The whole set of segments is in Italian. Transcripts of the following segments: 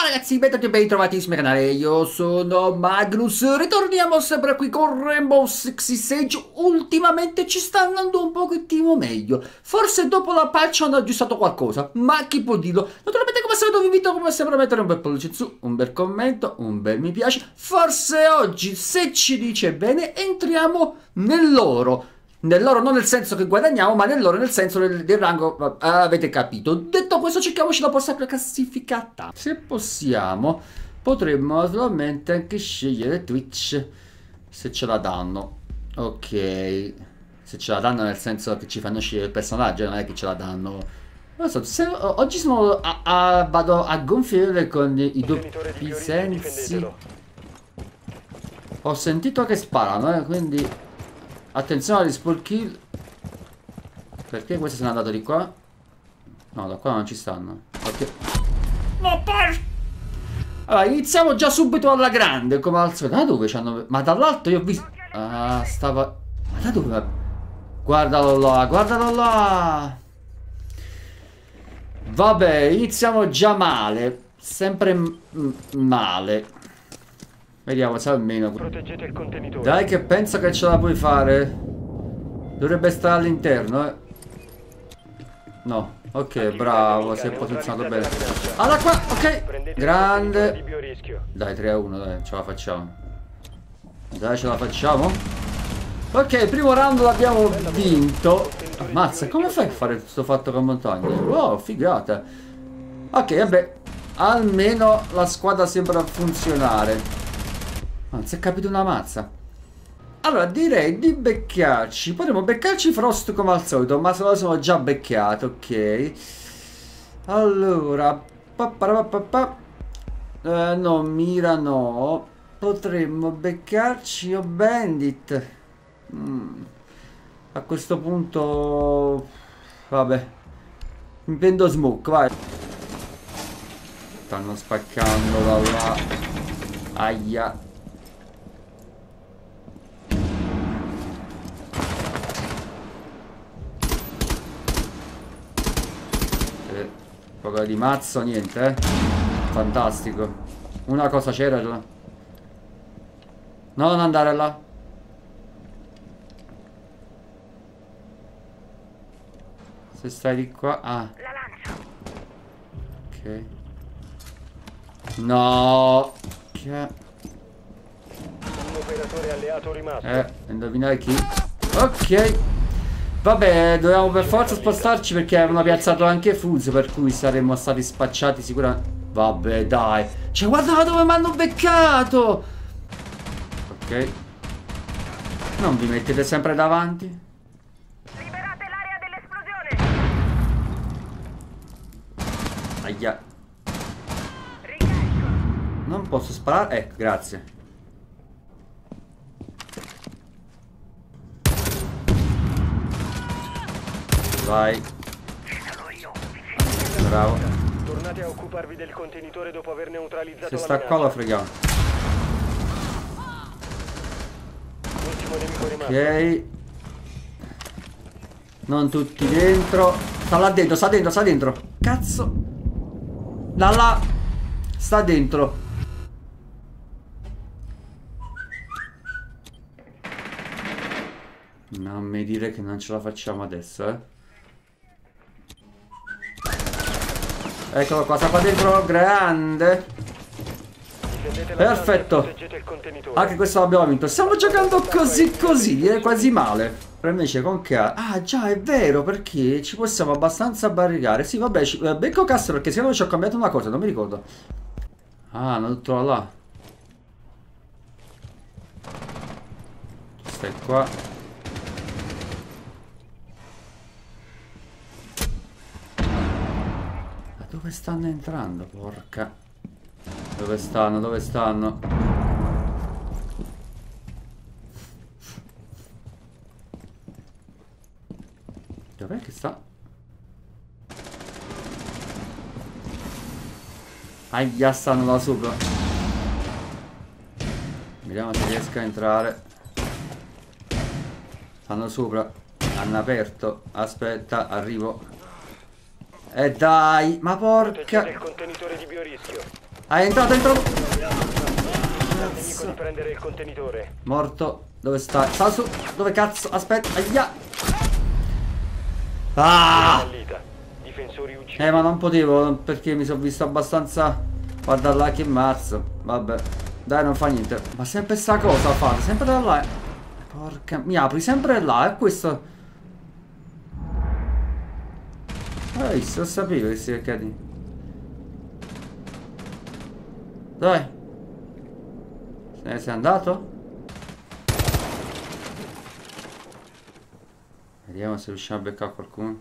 Ragazzi, benvenuti e ben ritrovati sul mio canale, io sono Magnus, ritorniamo sempre qui con Rainbow Six Siege. Ultimamente ci sta andando un pochettino meglio, forse dopo la patch hanno aggiustato qualcosa, ma chi può dirlo? Naturalmente come sempre vi invito come sempre a mettere un bel pollice in su, un bel commento, un bel mi piace. Forse oggi, se ci dice bene, entriamo nell'oro. Nell'oro non nel senso che guadagniamo, ma nell'oro nel senso del rango, avete capito. Detto questo, cerchiamoci la possibile classificata. Se possiamo, potremmo naturalmente anche scegliere Twitch, se ce la danno. Ok, se ce la danno nel senso che ci fanno scegliere il personaggio, non è che ce la danno. Non so, oggi vado a gonfiere con i doppi sensi. Ho sentito che sparano, quindi... Attenzione agli sport kill. Perché questi sono andati di qua? No, da qua non ci stanno. Ok. No, allora, iniziamo già subito alla grande, come al solito. Da dove c'hanno... Ma dall'alto io ho visto... Ah, stava... Ma da dove? Guardalo là, guardalo là. Vabbè, iniziamo già male. Sempre male. Vediamo se almeno... Proteggete il contenitore. Dai che penso che ce la puoi fare. Dovrebbe stare all'interno, eh. No, ok, bravo, si è posizionato bene. Allora qua, ok. Grande. Dai, 3-1, dai, ce la facciamo. Dai, ce la facciamo. Ok, il primo round l'abbiamo vinto. Ammazza, come fai a fare questo fatto con montagne? Wow, figata. Ok, vabbè. Almeno la squadra sembra funzionare. Non si è capito una mazza. Allora direi di beccarci. Potremmo beccarci Frost come al solito, ma se lo sono già beccato. Ok. Allora no, mira no. Potremmo beccarci o Bandit. A questo punto vabbè, mi prendo Smoke, vai. Stanno spaccando da là. Aia. Poco di mazzo, niente, fantastico. Una cosa c'era già. No, non andare là. Se stai di qua. Ah, ok. No. Che... Un operatore alleato rimasto. indovinare chi. Ok. Vabbè, dovevamo per forza spostarci perché avevano piazzato anche Fuse, per cui saremmo stati spacciati sicuramente. Vabbè, dai. Cioè, guarda dove mi hanno beccato. Ok. Non vi mettete sempre davanti. Liberate l'area dell'esplosione. Aia. Ricarico. Non posso sparare. Ecco, grazie. Vai. Bravo. Tornate a occuparvi del contenitore dopo aver neutralizzato Se la sta qua lo freghiamo. Ultimo nemico rimasto. Ok. Non tutti dentro. Sta là dentro, sta dentro, sta dentro. Cazzo. Da là. Sta dentro. Non mi dire che non ce la facciamo adesso, eh. Eccolo qua, sta qua dentro, grande. Perfetto. Anche questo l'abbiamo vinto. Stiamo giocando così così, quasi male. Per invece con che... Ah già, è vero, perché ci possiamo abbastanza barricare. Sì, vabbè, becco castro perché secondo me ci ho cambiato una cosa, non mi ricordo. Ah, non lo trovo là. Stai qua. Dove stanno entrando? Porca. Dove stanno? Dove stanno? Dov'è che sta? Aia, stanno là sopra. Vediamo se riesco a entrare. Stanno sopra. Hanno aperto. Aspetta, arrivo. Dai, ma porca. Il contenitore di biorischio. Ah, è entrato, è entrato. Nemico di prendere il contenitore. Morto. Dove sta? Sta su. Dove cazzo? Aspetta. Aia. Ah! Fallita. Difensori uccisi. Ma non potevo perché mi sono visto abbastanza. Guarda là che mazzo. Vabbè. Dai, non fa niente. Ma sempre sta cosa fate. Sempre da là. Porca. Mi apri sempre là. E questo. Hai visto? Lo sapevo che si è caduto. Dai. Se ne sei andato? Vediamo se riusciamo a beccare qualcuno.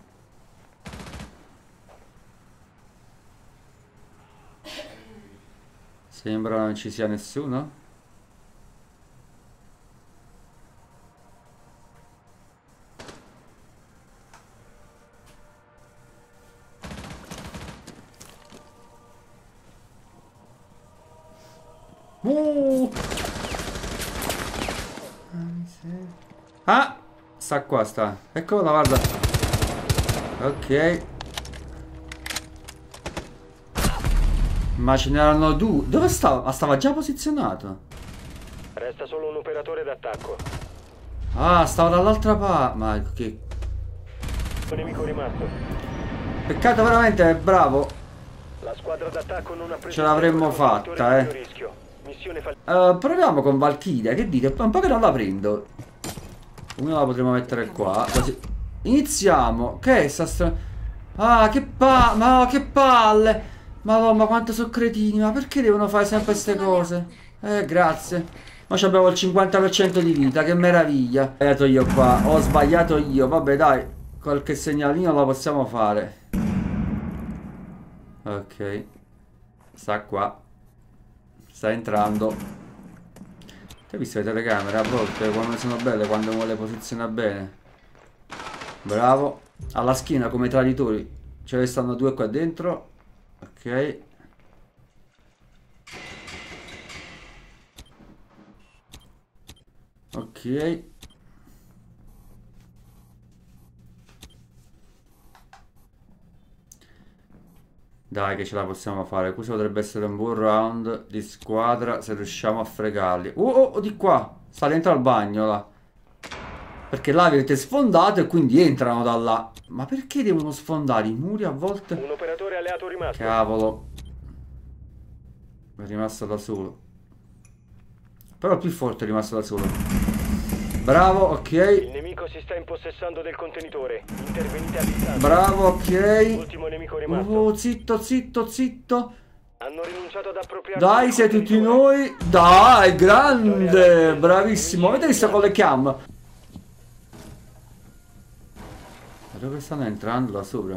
Sembra non ci sia nessuno. Ah! Sta qua, sta. Eccola, guarda. Ok. Ma ce n'erano due. Dove stava? Ma stava già posizionato. Resta solo un operatore d'attacco. Ah, stava dall'altra parte. Ma che... Un nemico rimasto. Peccato veramente, bravo. La squadra d'attacco non ha preso. Ce l'avremmo il contenitore fatta, sotto rischio. Missione proviamo con Valkyria. Che dite? Un po' che non la prendo. Una la potremo mettere qua. Così. Iniziamo. Che è sta Ah, che ma che palle. Madonna, quanto sono cretini. Ma perché devono fare sempre queste cose? Grazie. Ma abbiamo il 50% di vita. Che meraviglia. Ho sbagliato io qua. Ho sbagliato io. Vabbè, dai. Qualche segnalino la possiamo fare. Ok. Sta qua. Sta entrando. Hai visto le telecamere a volte quando sono belle, quando uno le posiziona bene? Bravo. Alla schiena come traditori. Ce ne stanno due qua dentro. Ok. Ok. Dai che ce la possiamo fare. Questo potrebbe essere un buon round di squadra se riusciamo a fregarli. Oh, di qua. Sta dentro al bagno là. Perché là avete sfondato e quindi entrano da là. Ma perché devono sfondare i muri a volte? un operatore alleato rimasto. Cavolo. È rimasto da solo. Però il più forte è rimasto da solo. Bravo, ok. Il nemico si sta impossessando del contenitore. Intervenite a distanza. Bravo, ok. Ultimo nemico rimasto. Zitto, zitto, zitto. Hanno rinunciato ad appropriarsi Dai, del siete tutti contenitore. noi. Dai, grande. Bravissimo. Avete visto con le cam? Ma dove stanno entrando là sopra?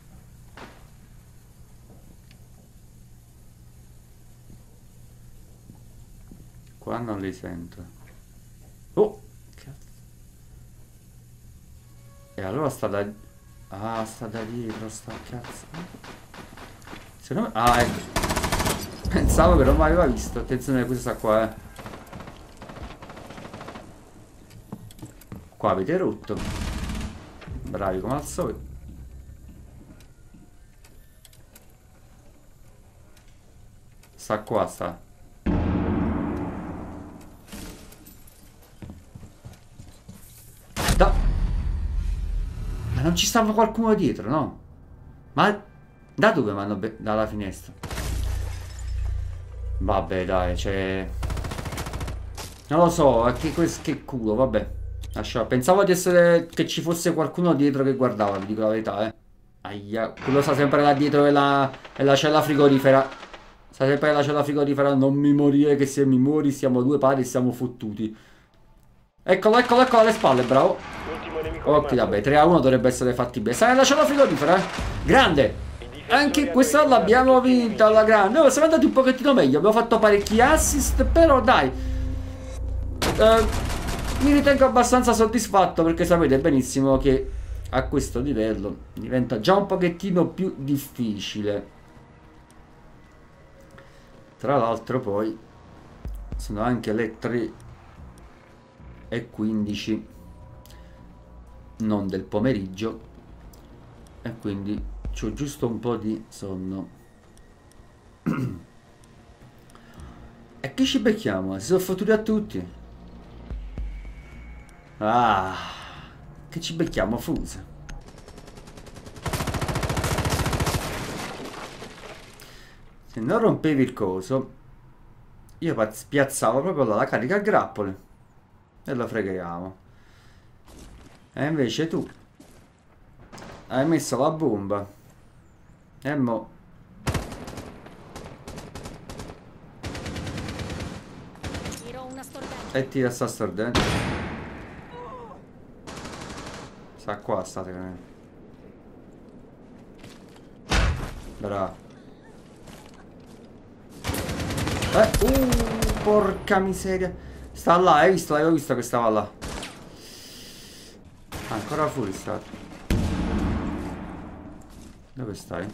Qua non li sento. Oh, cazzo. E allora sta da... Ah, sta da dietro, sta cazzo. Secondo me... Ah, ecco. Pensavo che non mi aveva visto. Attenzione, questa qua, Qua avete rotto. Bravi come al solito. Sta qua, sta. Ma non ci stava qualcuno dietro, no? Ma da dove mi hanno dalla finestra? Vabbè, dai, c'è... Non lo so, che culo, vabbè. Lascia. Pensavo di essere... che ci fosse qualcuno dietro che guardava, vi dico la verità, Aia, quello sta sempre là dietro e la cella frigorifera. Sta sempre nella cella frigorifera, non mi morire che se mi muori siamo due pari e siamo fottuti. Eccolo alle spalle, bravo. Ultimo nemico Ok, rimasto. vabbè, 3-1 dovrebbe essere fattibile. Sta nella cella frigorifera, Grande. Anche questa l'abbiamo vinta alla grande. Oh, siamo andati un pochettino meglio. Abbiamo fatto parecchi assist, però dai. Mi ritengo abbastanza soddisfatto perché sapete benissimo che a questo livello diventa già un pochettino più difficile. Tra l'altro poi sono anche le 3:15 non del pomeriggio e quindi c'ho giusto un po' di sonno. E chi ci becchiamo? Si sono fottuti a tutti. Ah, che ci becchiamo, Fuse. Se non rompevi il coso, io piazzavo proprio là la carica a grappole e lo freghiamo. E invece tu hai messo la bomba e mo e tira sta stordente. Sta qua, state con bravo. Porca miseria. Sta là, hai visto? L'avevo visto che stava là. Ancora fuori sta. Dove stai?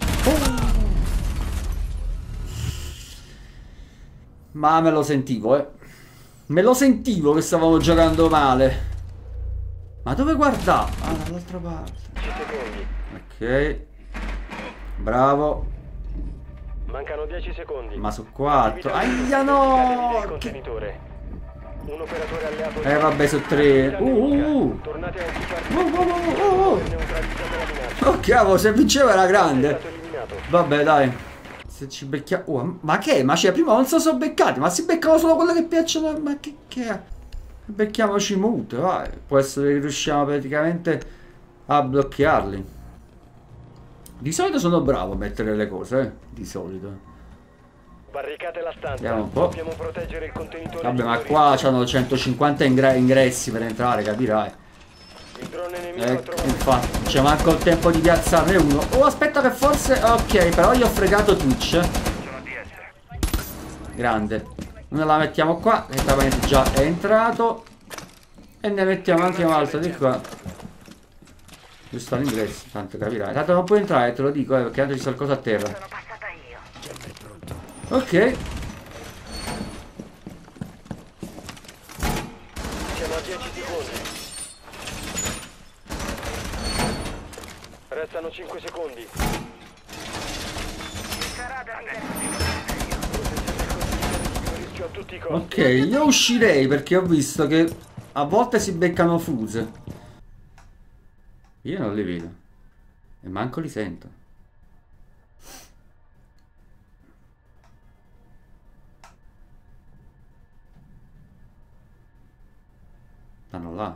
Ma me lo sentivo, me lo sentivo che stavamo giocando male. Ma dove guardavo? Ah, dall'altra parte. Ok. Bravo. Mancano 10 secondi. Ma su 4. Aia no! Un operatore alleato. Vabbè, su 3. Tornate a neutralizzate la minaccia. Oh cavolo, se vinceva era grande. Vabbè, dai. Se ci becchiamo. Ma che? Ma cioè, prima non si sono beccati. Ma si beccano solo quelle che piacciono. Ma che è? Becchiamoci mute, vai. Può essere che riusciamo praticamente a bloccarli. Di solito sono bravo a mettere le cose, Di solito. Barricate la stanza. Vediamo un po'. Dobbiamo proteggere il contenitore. Vabbè, ma qua c'hanno 150 ingressi per entrare, capirai. Il drone nemico Infatti, c'è manco il tempo di piazzarne uno. Oh, aspetta che forse... Ok, però io ho fregato Twitch. Grande. Una la mettiamo qua, che praticamente già è entrato. E ne mettiamo anche un altro di qua. Giusto all'ingresso, tanto capirai. Tanto non puoi entrare, te lo dico, perché tanto ci sta il coso a terra. Sono passata io. Ok. Siamo a 10 secondi. Restano 5 secondi. Rischio a tutti i costi. Ok, io uscirei perché ho visto che a volte si beccano fuse. Io non li vedo. E manco li sento. Stanno là.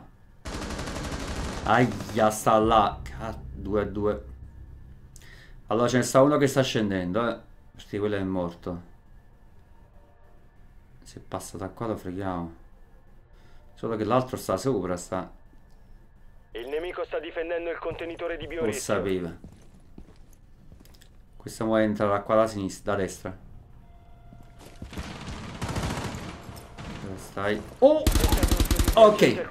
Aia, sta là. 2 a 2. Allora ce ne sta uno che sta scendendo, perché quello è morto. Se passa da qua lo freghiamo. Solo che l'altro sta sopra, sta. Il nemico sta difendendo il contenitore di Lo biorischio. sapeva. Questo muore entrare qua da sinistra, da destra. Dove stai? Oh! Ok.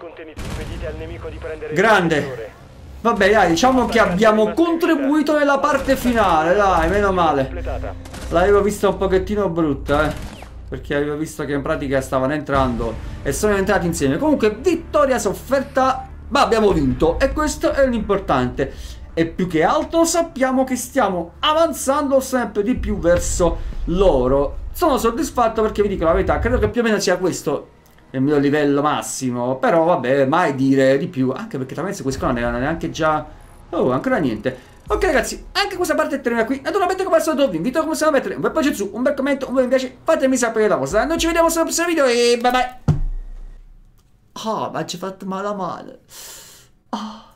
Grande. Vabbè, dai, diciamo che abbiamo contribuito nella parte finale, dai, meno male. L'avevo vista un pochettino brutta, perché avevo visto che in pratica stavano entrando e sono entrati insieme. Comunque, vittoria sofferta, ma abbiamo vinto e questo è l'importante. E più che altro sappiamo che stiamo avanzando sempre di più verso loro. Sono soddisfatto perché vi dico la verità, credo che più o meno sia questo il mio livello massimo. Però vabbè, mai dire di più, anche perché talmente questo non era neanche già... Oh, ancora niente. Ok ragazzi, anche questa parte termina qui. Naturalmente come al solito vi invito come sempre a mettere un bel pollice su, un bel commento, un bel mi piace. Fatemi sapere la vostra. Noi ci vediamo sul prossimo video e bye bye. Ah, ma ci ha fatto male a male. Ah.